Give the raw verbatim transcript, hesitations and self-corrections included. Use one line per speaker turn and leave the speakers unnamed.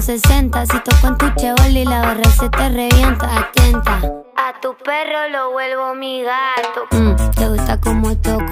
sesenta. Si toco en tu chevol y la barra se te revienta. Atenta, a tu perro lo vuelvo mi gato. mm, Te gusta como toco